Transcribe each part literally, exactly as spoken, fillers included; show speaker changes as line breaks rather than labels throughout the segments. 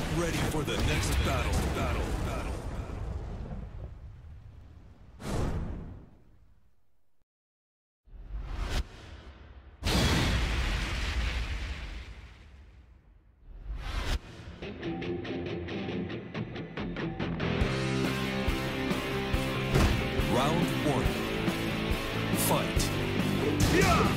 ready for the next battle. Battle. Battle. Round one. Fight. Yeah!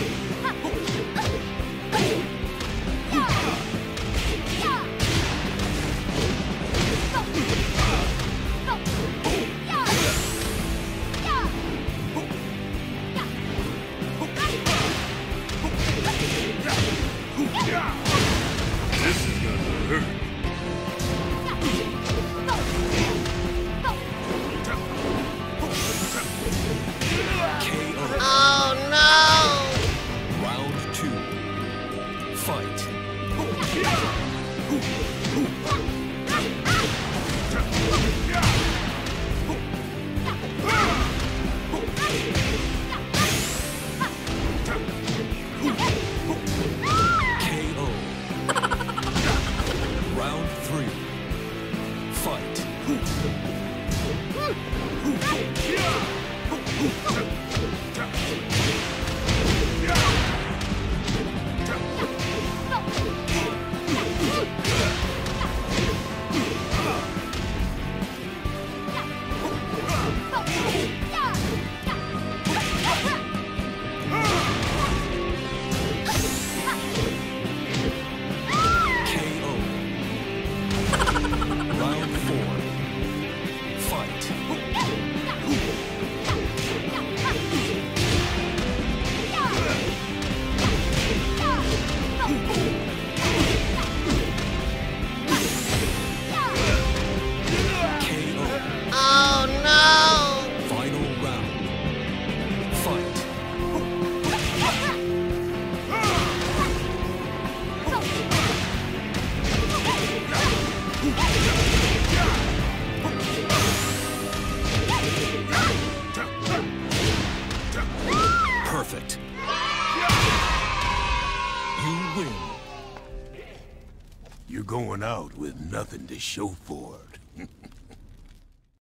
This is gonna hurt.
Oh no!
Round two. Fight. K O. Round three. Fight. K O. Round four. Fight. K O.
Oh no!
Final round. Fight. Perfect. You win.
You're going out with nothing to show for it.